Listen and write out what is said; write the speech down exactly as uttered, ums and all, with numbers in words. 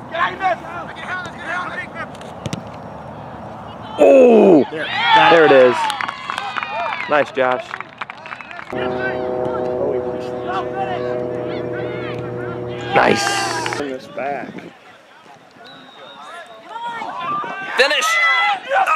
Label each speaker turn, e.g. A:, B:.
A: Oh, there it is. Nice, Josh. Nice.
B: Bring this back.
A: Finish.